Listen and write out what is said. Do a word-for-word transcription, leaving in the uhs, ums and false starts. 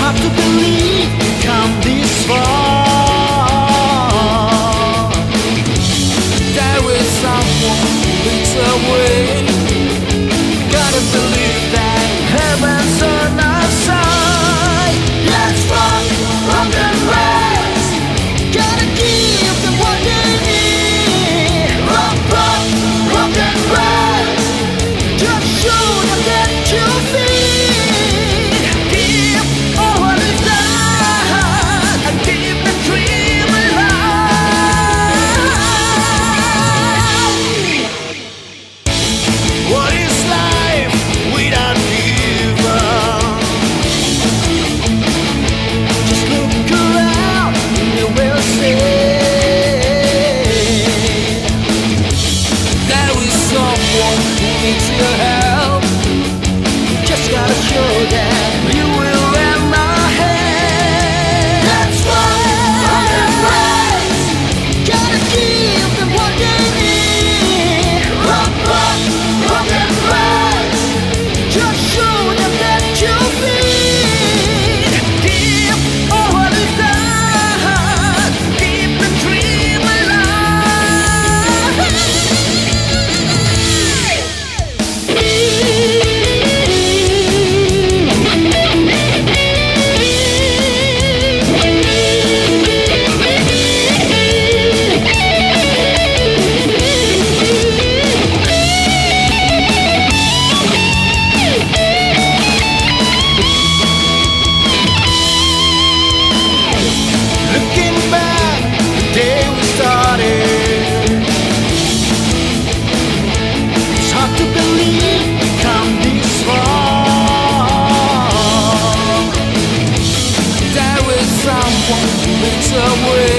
hard to believe we come this far. There is someone who leads the way. Gotta believe that heaven's on our side. Let's rock, rock and rise. Gotta give them what they need. Rock, rock, rock and rise. Just show them that you feel. Give all what is done and keep the dream alive. What is life without giver? Just look around and you will see there is someone who needs your help. Just gotta show them you will lend a hand. That's right, rock and rise. Gotta give them what they need. Rock, rock, rock and rise. Just show them that you feel. Give all what is done. Keep the dream Looking back, the day we started, it's hard to believe we come this far. There is someone who leads the way.